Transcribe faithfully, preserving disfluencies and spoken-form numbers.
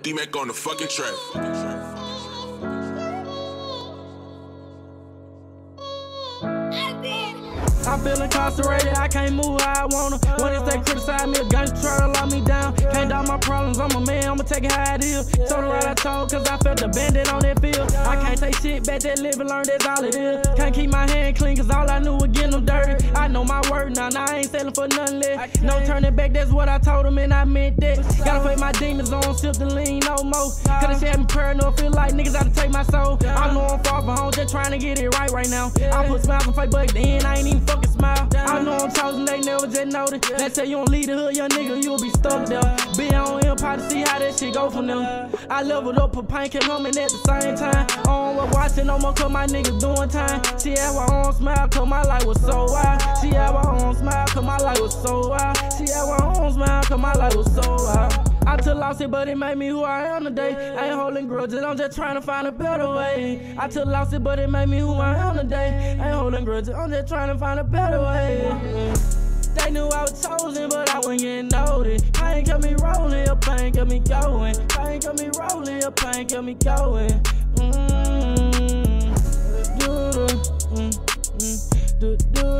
D-Mac on the fucking track. I feel incarcerated, I can't move how I wanna. When they criticize me, a gun try to lock me down. Can't doubt my problems, I'm a man, I'ma take it how it is. Told her right I told, cause I felt abandoned on that field. I can't take shit back, that live and learn, that's all it is. Can't keep my hand clean, cause all I knew was getting them dirty. I know my word now, now I ain't settling for nothing less. No turning back, that's what I told him and I meant that. Gotta put my demons on, sip the lean no more. Cause this shit had me paranoid, feel like niggas out to take my soul. I know I'm far from home, just trying to get it right right now. I put smiles on face, but at the end I ain't even fucking smile. I know I'm chosen, they never just noticed. They say you don't lead the hood, young nigga, you'll be stuck there. Be on Empire to see how that shit go from them. I leveled up, a pain kept coming at the same time. I don't was watching no more cause my niggas doing time. See how I own smile cause my life was so wild. See how I own smile cause my life was so wild. See how I own smile cause my life was so wild. I took losses, but it made me who I am today. I ain't holding grudges, I'm just trying to find a better way. I took losses, but it made me who I am today. I ain't holding grudges, I'm just trying to find a better way. They knew I was chosen, but I wasn't getting noticed. Pain kept me rolling, your pain kept me going. Pain kept me rolling, your pain kept me going. Mm-hmm. Do-do, mm-hmm. Do-do.